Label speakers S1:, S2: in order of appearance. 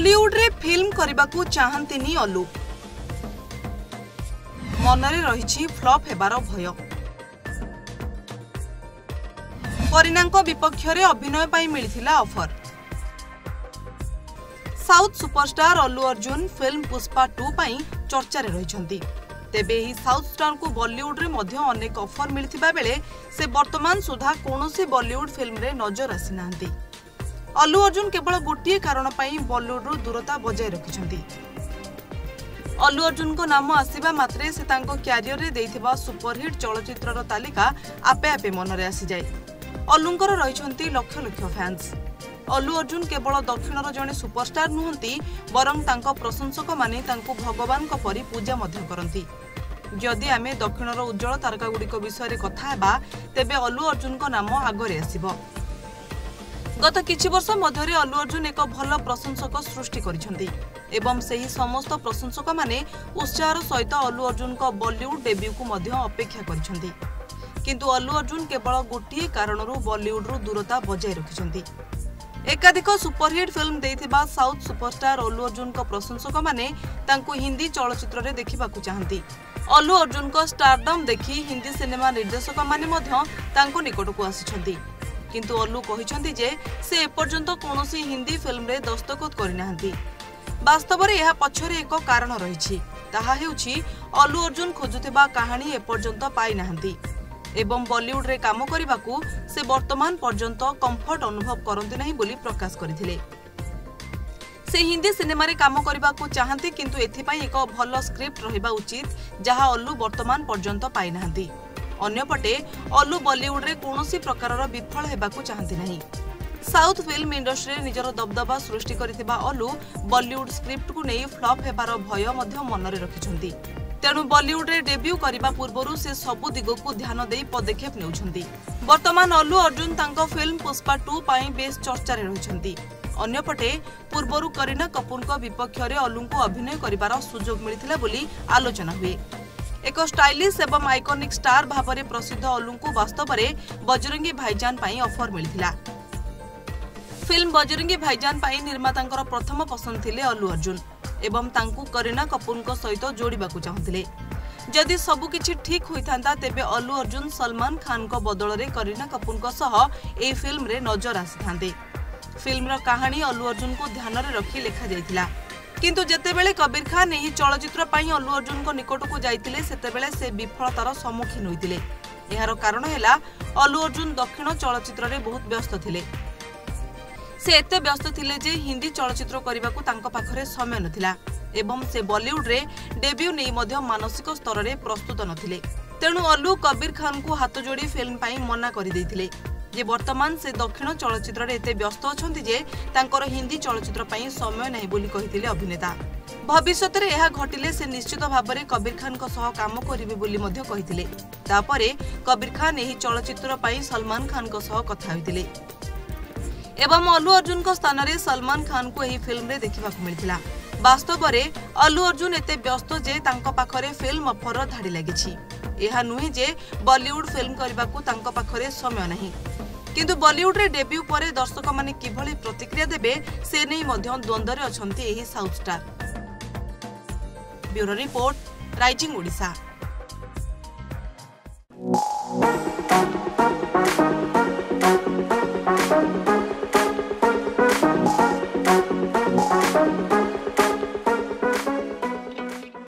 S1: बॉलीवुड रे फिल्म करबाकू चाहंतिनी अल्लू मनरे रहिछि फ्लॉप हेबार भय। करीनाको विपक्ष रे अभिनय पाई मिलिथिला offer. South superstar Allu Arjun film Pushpa 2 पाई चर्चा रे रहिछंती। तेबे ही साउथ स्टार को बॉलीवुड रे मध्य अनेक ऑफर मिलिथिबा बेले से वर्तमान सुधा कोनोसी बॉलीवुड फिल्म रे नजर आसी नांती। अल्लू अर्जुन केवल गोटे कारण पाई बॉलीवुड रु दूरता बजाय रखिछंती। अल्लू अर्जुन को नाम आसीबा मात्रे से तांको क्यारियर रे देइथिबा सुपरहिट चलचित्रर तालिका आपे आपे मनरे आसी जाय। अल्लूंकर रहिछंती लक्ष लक्ष फैंस। अल्लू अर्जुन केवल दक्षिणर जने सुपरस्टार नुहंती बरं तांको प्रशंसक माने तांको भगवान को परि पूजा मध्य करंती। जदि आमे दक्षिणर उज्जवल तारका गुडिक विषय रे कथा हेबा तेबे अल्लू अर्जुन को नाम आगरे आसीबो। गत किछि वर्ष मध्यरे अल्लू अर्जुन एक भल प्रशंसक सृष्टि करिसंती एवं सेही समस्त प्रशंसक माने उत्साहर सहित अल्लू अर्जुन को बॉलीवुड डेब्यू को मध्य अपेक्षा करिसंती। किंतु अल्लू अर्जुन केवल गोटे कारणरू बॉलीवुड रु दूरता बजाय रखिसंती। एकाधिक सुपरहिट फिल्म देइथिबा साउथ सुपरस्टार अल्लू अर्जुन को प्रशंसक माने तांको हिंदी चलचित्र रे देखिबाकू चाहंती। अल्लू अर्जुन को स्टारडम देखि हिंदी सिनेमा निर्देशक माने मध्य तांको निकटकू आसिछंती। किंतु अल्लू कहिसंती जे से एपर्यंत कोनोसी हिंदी फिल्म रे दस्तखत करिनाहंती। वास्तव रे एहा पछरे एक कारण रहिछि, ताहा हेउछि अल्लू अर्जुन खोजुथिबा कहानी एपर्यंत पाइ नाहंती एवं बॉलीवुड रे काम करिबाकू से वर्तमान पर्यंत कंफर्ट अनुभव करंती नहीं बोली प्रकाश करथिले। से हिंदी सिनेमा रे काम करिबाकू चाहंती किंतु एथिपाई एक भल स्क्रिप्ट रहिबा उचित जहा अल्लू वर्तमान पर्यंत पाइ नाहंती। अन्यपटे अल्लू बॉलीवुड रे कोनोसी प्रकारर विफल हेबाकू चाहंती नहीं। साउथ फिल्म इंडस्ट्री रे निजर दबदबा सृष्टि करिथिबा अल्लू बॉलीवुड स्क्रिप्ट को नै फ्लॉप हेबार भय मध्य मनरे रखिछंती। तेणु बॉलीवुड रे डेब्यू करिबा पूर्वरु से सबु दिगकू ध्यान देई पदक्षेप नेउछंती। वर्तमान अल्लू अर्जुन तांको फिल्म पुष्पा 2 पाई बेस चर्चा रे रहिछंती। अन्यपटे पूर्वरु करीना कपूर को विपक्ष रे अल्लू को अभिनय करिबार सुजोग मिलिथिला बोली आलोचना हुए। एक स्टाइलिश एवं आइकॉनिक स्टार भावरे प्रसिद्ध अल्लू को वास्तव में बजरंगी भाईजान पाई ऑफर मिलिथिला। फिल्म बजरंगी भाईजान पाई निर्मातांकर प्रथम पसंद थिले अल्लू अर्जुन एवं तांकू करीना कपूर को सहित जोड़िबाकू चाहुथिले। जदि सबु किछि ठीक होइथांता तेबे अल्लू अर्जुन सलमान खान को बदल रे करीना कपूर को सह ए फिल्म रे नजर आसिथांते। फिल्म रो कहानी अल्लू अर्जुन को ध्यान रे रखी लेखा जायतिला। किंतु जेतेबेले कबीर खान एही चलचित्र पाई अल्लू अर्जुन को निकट को जाइतिले सेतेबेले से विफलतार सम्मुखीन होइतिले। एहार कारण हैला अल्लू अर्जुन दक्षिण चलचित्र रे बहुत व्यस्त थिले। से एते व्यस्त थिले जे हिंदी चलचित्र करिबाकू तांको पाखरे समय नथिला एवं से बॉलीवुड रे डेब्यू नै मध्य मानसिक स्तर रे प्रस्तुत नथिले। तेणु अल्लू कबीर खान को हाथ जोड़ी फिल्म पाई मना करि दैथिले जे वर्तमान से दक्षिण चलचित्र रे एते व्यस्त अछंती जे तांकर हिंदी चलचित्र पाई समय नै बोली कहिथिले अभिनेता। भविष्यत रे एहा घटिले से निश्चित भाव में कबीर खान को सह काम करिवे बोली मध्य कहिथिले। तापरे कबीर खान एही चलचित्र पाई सलमान खान को सह कथा होइथिले एवं अल्लू अर्जुन को स्थान रे सलमान खान को एही फिल्म रे देखिबाकू मिलिथिला। वास्तव रे अल्लू अर्जुन एते व्यस्त जे तांको पाखरे फिल्म ऑफर धाड़ी लागिछि। एहा नुहे जे बॉलीवुड फिल्म करबाकू तांको पाखरे समय नाही। किंतु बॉलीवुड रे डेब्यू परे दर्शक माने किभली प्रतिक्रिया देबे से नै मध्य द्वंद्व रे अछंती एही south star. Bureau report, Rising Odisha.